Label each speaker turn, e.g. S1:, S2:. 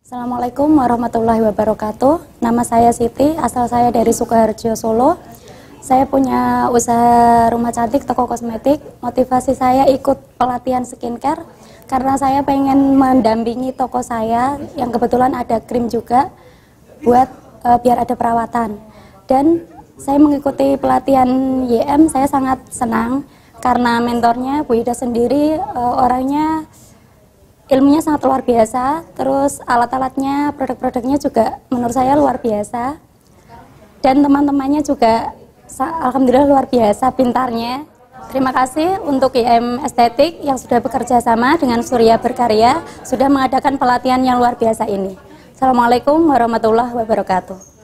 S1: Assalamualaikum warahmatullahi wabarakatuh. Nama saya Siti, asal saya dari Sukoharjo, Solo. Saya punya usaha rumah cantik, toko kosmetik. Motivasi saya ikut pelatihan skincare karena saya pengen mendampingi toko saya yang kebetulan ada krim juga buat biar ada perawatan. Dan saya mengikuti pelatihan YM, saya sangat senang karena mentornya Bu Ida sendiri orangnya ilmunya sangat luar biasa, terus alat-alatnya, produk-produknya juga menurut saya luar biasa. Dan teman-temannya juga alhamdulillah luar biasa pintarnya. Terima kasih untuk YM Estetik yang sudah bekerja sama dengan Surya Berkarya, sudah mengadakan pelatihan yang luar biasa ini. Assalamualaikum warahmatullahi wabarakatuh.